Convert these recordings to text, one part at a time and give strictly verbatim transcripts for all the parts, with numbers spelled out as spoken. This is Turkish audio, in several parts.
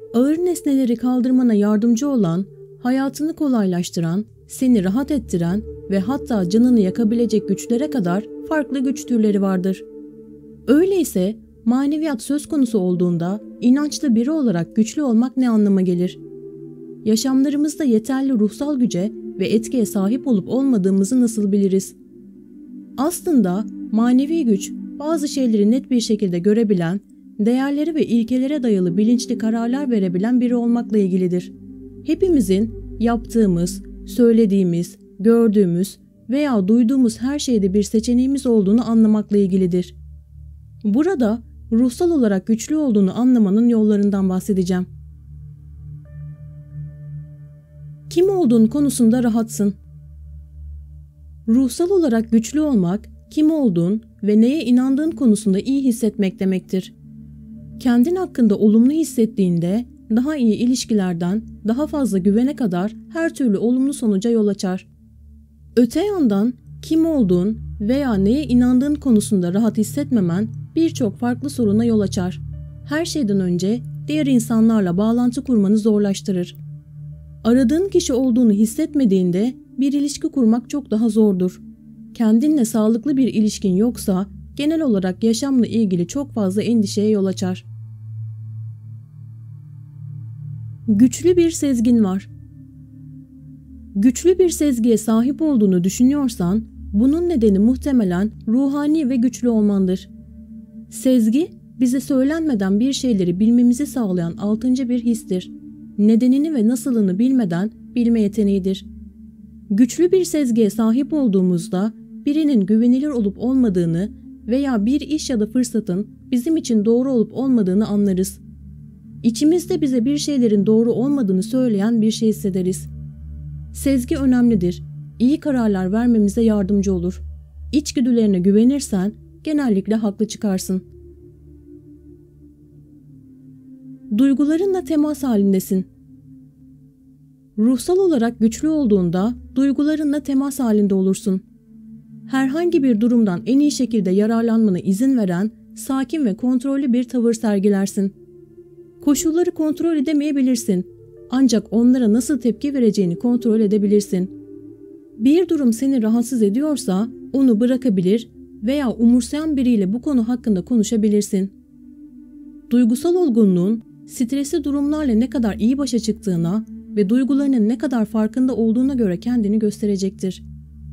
Ağır nesneleri kaldırmana yardımcı olan, hayatını kolaylaştıran, seni rahat ettiren ve hatta canını yakabilecek güçlere kadar farklı güç türleri vardır. Öyleyse maneviyat söz konusu olduğunda inançlı biri olarak güçlü olmak ne anlama gelir? Yaşamlarımızda yeterli ruhsal güce ve etkiye sahip olup olmadığımızı nasıl biliriz? Aslında manevi güç bazı şeyleri net bir şekilde görebilen, değerleri ve ilkelere dayalı bilinçli kararlar verebilen biri olmakla ilgilidir. Hepimizin yaptığımız, söylediğimiz, gördüğümüz veya duyduğumuz her şeyde bir seçeneğimiz olduğunu anlamakla ilgilidir. Burada ruhsal olarak güçlü olduğunu anlamanın yollarından bahsedeceğim. Kim olduğun konusunda rahatsın. Ruhsal olarak güçlü olmak, kim olduğun ve neye inandığın konusunda iyi hissetmek demektir. Kendin hakkında olumlu hissettiğinde daha iyi ilişkilerden daha fazla güvene kadar her türlü olumlu sonuca yol açar. Öte yandan kim olduğun veya neye inandığın konusunda rahat hissetmemen birçok farklı soruna yol açar. Her şeyden önce diğer insanlarla bağlantı kurmanı zorlaştırır. Aradığın kişi olduğunu hissetmediğinde bir ilişki kurmak çok daha zordur. Kendinle sağlıklı bir ilişkin yoksa genel olarak yaşamla ilgili çok fazla endişeye yol açar. Güçlü bir sezgin var. Güçlü bir sezgiye sahip olduğunu düşünüyorsan, bunun nedeni muhtemelen ruhani ve güçlü olmandır. Sezgi, bize söylenmeden bir şeyleri bilmemizi sağlayan altıncı bir histir. Nedenini ve nasılını bilmeden bilme yeteneğidir. Güçlü bir sezgiye sahip olduğumuzda birinin güvenilir olup olmadığını veya bir iş ya da fırsatın bizim için doğru olup olmadığını anlarız. İçimizde bize bir şeylerin doğru olmadığını söyleyen bir şey hissederiz. Sezgi önemlidir. İyi kararlar vermemize yardımcı olur. İçgüdülerine güvenirsen genellikle haklı çıkarsın. Duygularınla temas halindesin. Ruhsal olarak güçlü olduğunda duygularınla temas halinde olursun. Herhangi bir durumdan en iyi şekilde yararlanmana izin veren, sakin ve kontrollü bir tavır sergilersin. Koşulları kontrol edemeyebilirsin, ancak onlara nasıl tepki vereceğini kontrol edebilirsin. Bir durum seni rahatsız ediyorsa onu bırakabilir veya umursayan biriyle bu konu hakkında konuşabilirsin. Duygusal olgunluğun, stresli durumlarla ne kadar iyi başa çıktığına ve duygularının ne kadar farkında olduğuna göre kendini gösterecektir.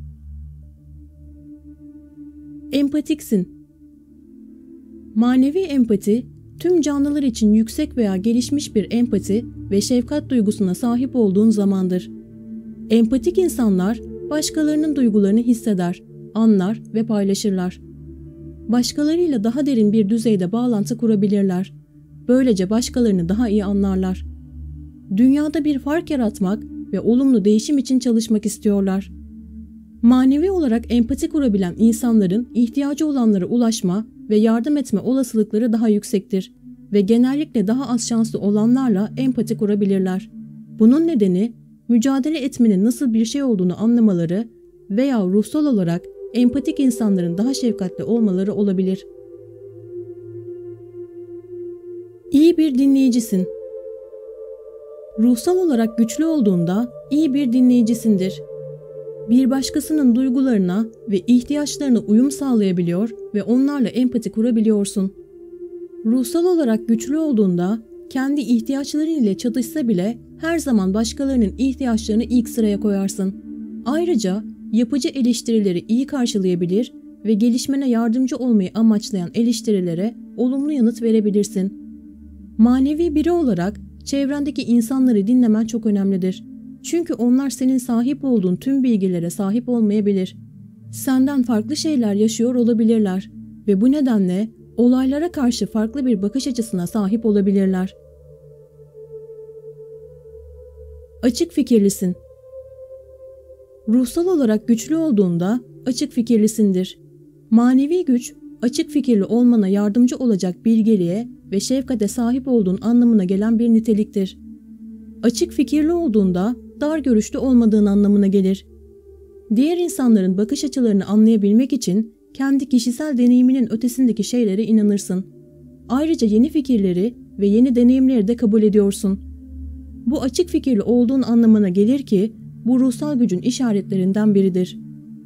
Empatiksin. Manevi empati, tüm canlılar için yüksek veya gelişmiş bir empati ve şefkat duygusuna sahip olduğun zamandır. Empatik insanlar başkalarının duygularını hisseder, anlar ve paylaşırlar. Başkalarıyla daha derin bir düzeyde bağlantı kurabilirler. Böylece başkalarını daha iyi anlarlar. Dünyada bir fark yaratmak ve olumlu değişim için çalışmak istiyorlar. Manevi olarak empati kurabilen insanların ihtiyacı olanlara ulaşma ve yardım etme olasılıkları daha yüksektir ve genellikle daha az şanslı olanlarla empati kurabilirler. Bunun nedeni mücadele etmenin nasıl bir şey olduğunu anlamaları veya ruhsal olarak empatik insanların daha şefkatli olmaları olabilir. İyi bir dinleyicisin. Ruhsal olarak güçlü olduğunda iyi bir dinleyicisindir. Bir başkasının duygularına ve ihtiyaçlarına uyum sağlayabiliyor ve onlarla empati kurabiliyorsun. Ruhsal olarak güçlü olduğunda kendi ihtiyaçların ile çatışsa bile her zaman başkalarının ihtiyaçlarını ilk sıraya koyarsın. Ayrıca yapıcı eleştirileri iyi karşılayabilir ve gelişmene yardımcı olmayı amaçlayan eleştirilere olumlu yanıt verebilirsin. Manevi biri olarak çevrendeki insanları dinlemen çok önemlidir. Çünkü onlar senin sahip olduğun tüm bilgilere sahip olmayabilir. Senden farklı şeyler yaşıyor olabilirler ve bu nedenle olaylara karşı farklı bir bakış açısına sahip olabilirler. Açık fikirlisin. Ruhsal olarak güçlü olduğunda açık fikirlisindir. Manevi güç, açık fikirli olmana yardımcı olacak bilgeliğe ve şefkate sahip olduğun anlamına gelen bir niteliktir. Açık fikirli olduğunda dar görüşlü olmadığın anlamına gelir. Diğer insanların bakış açılarını anlayabilmek için kendi kişisel deneyiminin ötesindeki şeylere inanırsın. Ayrıca yeni fikirleri ve yeni deneyimleri de kabul ediyorsun. Bu açık fikirli olduğun anlamına gelir ki bu ruhsal gücün işaretlerinden biridir.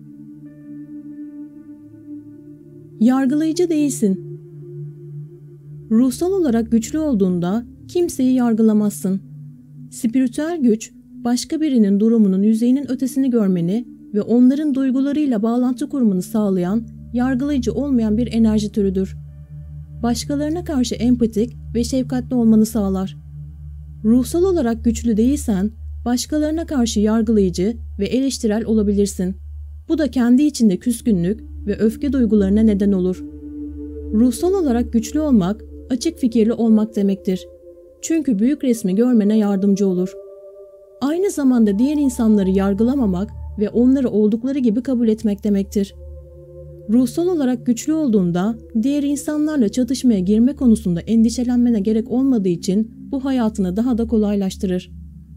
Yargılayıcı değilsin. Ruhsal olarak güçlü olduğunda kimseyi yargılamazsın. Spiritüel güç, başka birinin durumunun yüzeyinin ötesini görmeni ve onların duygularıyla bağlantı kurmanı sağlayan, yargılayıcı olmayan bir enerji türüdür. Başkalarına karşı empatik ve şefkatli olmanı sağlar. Ruhsal olarak güçlü değilsen, başkalarına karşı yargılayıcı ve eleştirel olabilirsin. Bu da kendi içinde küskünlük ve öfke duygularına neden olur. Ruhsal olarak güçlü olmak, açık fikirli olmak demektir. Çünkü büyük resmi görmene yardımcı olur. Aynı zamanda diğer insanları yargılamamak ve onları oldukları gibi kabul etmek demektir. Ruhsal olarak güçlü olduğunda diğer insanlarla çatışmaya girme konusunda endişelenmene gerek olmadığı için bu hayatını daha da kolaylaştırır.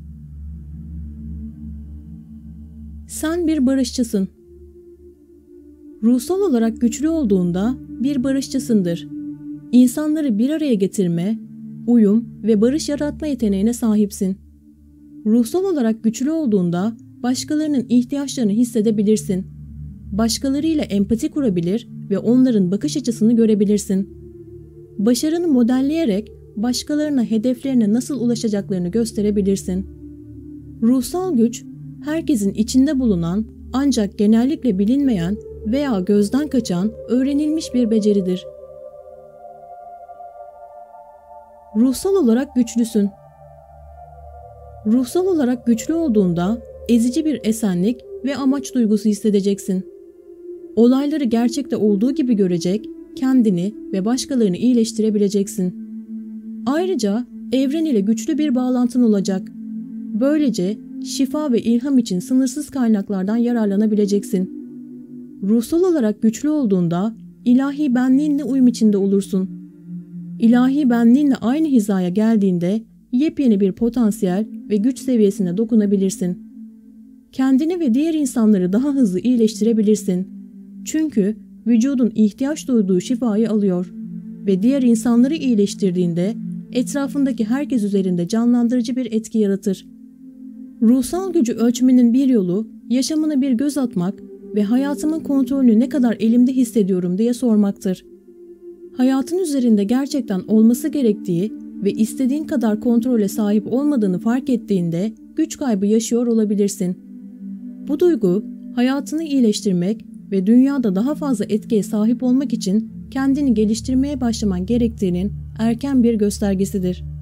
Sen bir barışçısın. Ruhsal olarak güçlü olduğunda bir barışçısındır. İnsanları bir araya getirme, uyum ve barış yaratma yeteneğine sahipsin. Ruhsal olarak güçlü olduğunda başkalarının ihtiyaçlarını hissedebilirsin. Başkalarıyla empati kurabilir ve onların bakış açısını görebilirsin. Başarını modelleyerek başkalarına hedeflerine nasıl ulaşacaklarını gösterebilirsin. Ruhsal güç, herkesin içinde bulunan ancak genellikle bilinmeyen veya gözden kaçan öğrenilmiş bir beceridir. Ruhsal olarak güçlüsün. Ruhsal olarak güçlü olduğunda ezici bir esenlik ve amaç duygusu hissedeceksin. Olayları gerçekte olduğu gibi görecek, kendini ve başkalarını iyileştirebileceksin. Ayrıca evren ile güçlü bir bağlantın olacak. Böylece şifa ve ilham için sınırsız kaynaklardan yararlanabileceksin. Ruhsal olarak güçlü olduğunda ilahi benliğinle uyum içinde olursun. İlahi benliğinle aynı hizaya geldiğinde yepyeni bir potansiyel ve güç seviyesine dokunabilirsin. Kendini ve diğer insanları daha hızlı iyileştirebilirsin. Çünkü vücudun ihtiyaç duyduğu şifayı alıyor ve diğer insanları iyileştirdiğinde etrafındaki herkes üzerinde canlandırıcı bir etki yaratır. Ruhsal gücü ölçmenin bir yolu, yaşamına bir göz atmak ve hayatımın kontrolünü ne kadar elimde hissediyorum diye sormaktır. Hayatın üzerinde gerçekten olması gerektiği ve istediğin kadar kontrole sahip olmadığını fark ettiğinde güç kaybı yaşıyor olabilirsin. Bu duygu, hayatını iyileştirmek ve dünyada daha fazla etkiye sahip olmak için kendini geliştirmeye başlaman gerektiğinin erken bir göstergesidir.